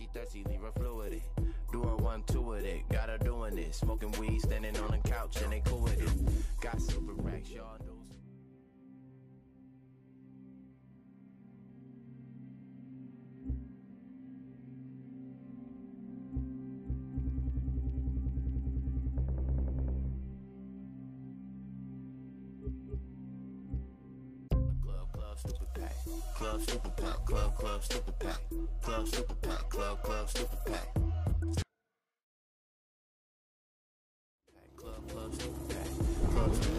thirsty, leave her fluid. Do a 1-2 with it, got her doing it. Smoking weed, standing on the couch, and they cool with it. Got super racks, y'all know. Stupid pack, club stupid pack, club stupid pack, club stupid pack, club stupid pack, club stupid pack, club stupid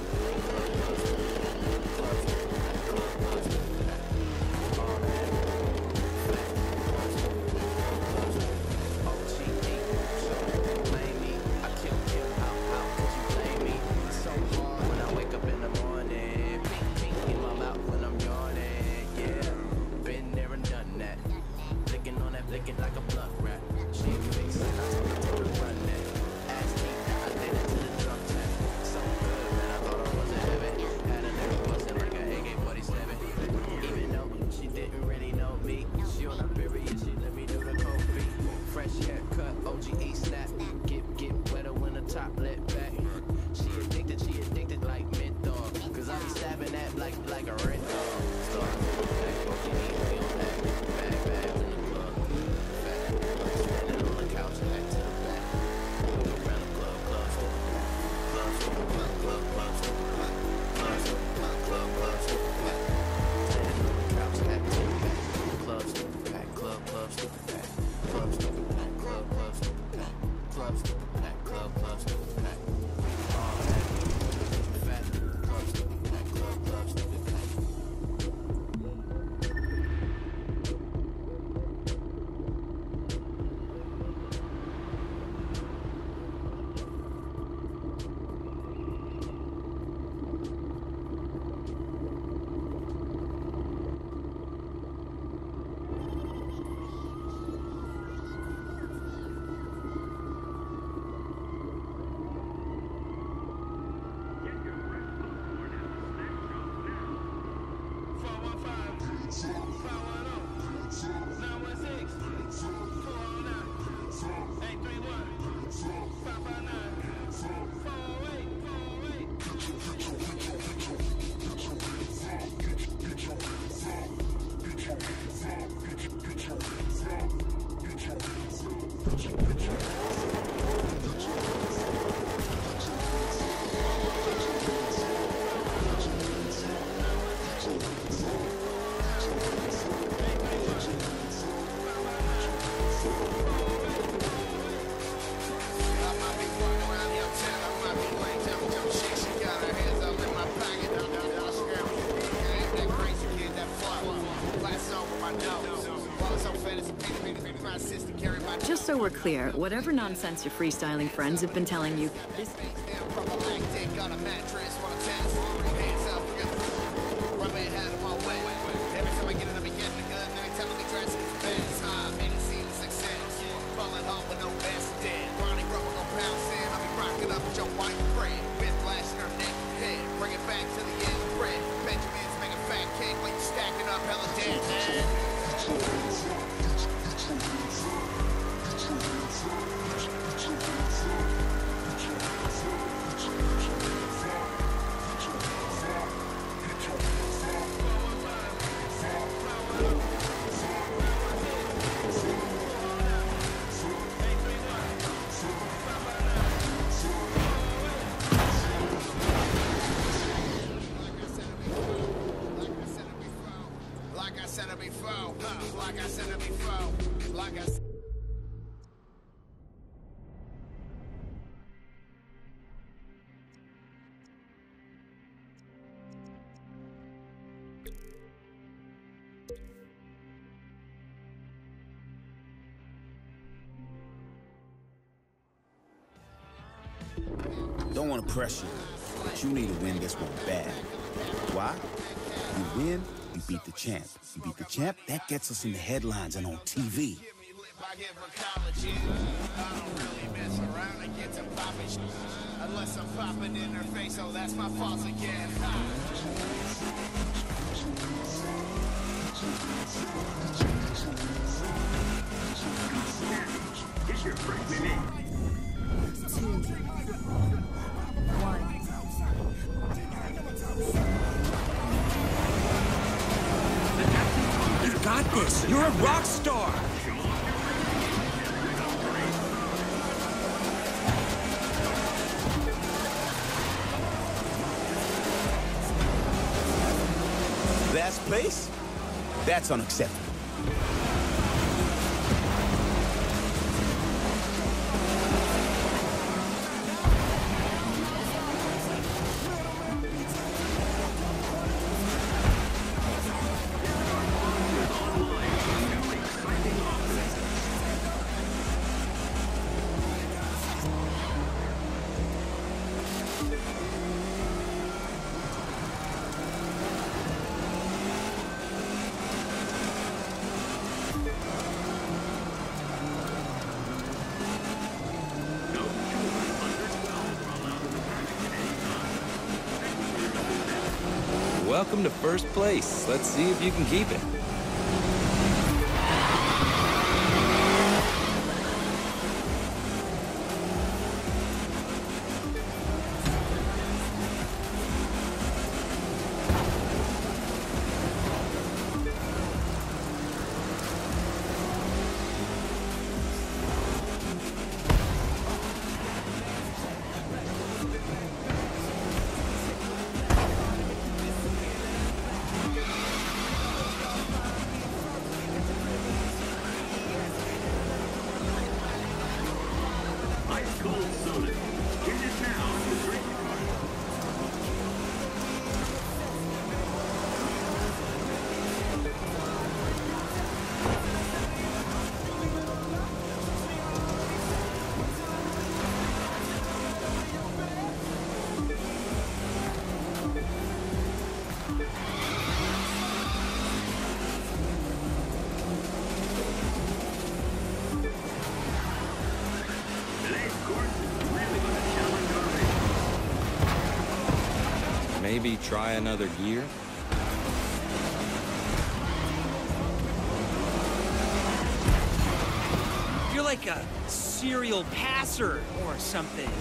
licking like a blood rat. She ain't fixin', I told her to run that. Ass me, I did it to the drunk test. So good, man, I thought I was in heaven. Had a nigga bustin' like a AK-47. Even though she didn't really know me, she on her period, she let me do the cold beat. Fresh haircut, OGE snap. Get wetter when the top let back. She addicted like menthol. Cause I be stabbing that like a red dog. Start back, OGE, we on that. Bad in the club. Standing on the couch, back to the back. Look around the club, stupid pack. Club stupid pack, club stupid pack. Club stupid pack, club stupid pack. Standing on the couch, back to the back. Club stupid pack, club stupid pack. Club stupid pack, club stupid pack. Club stupid pack, club stupid pack. All that fat. Club stupid pack, club stupid pack. Just so we're clear, whatever nonsense your freestyling friends have been telling you, this... Bring it back to the end, bread. Benjamin's make a fat cake like you stacking up hella dead, man. Don't want to pressure you, but you need to win this one bad. Why? You win, you beat the champ. You beat the champ, that gets us in the headlines and on TV. Unless I'm popping in her face, oh, that's my fault again. got this. You're a rock star. Last place? That's unacceptable. Welcome to first place. Let's see if you can keep it. Maybe try another gear? You're like a serial passer or something.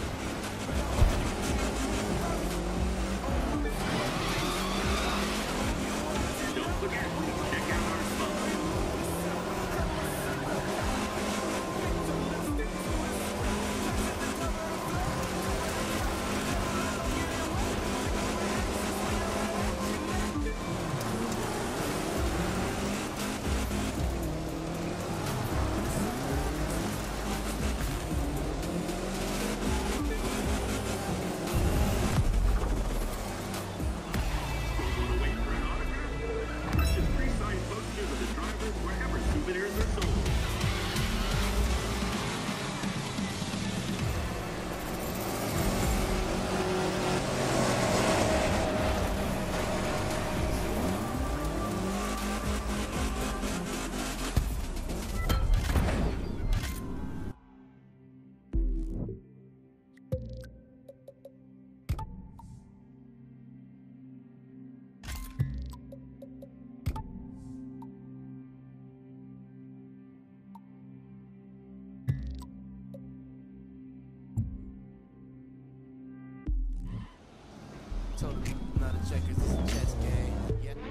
Told him, not a checkers, it's a chess game. Yeah.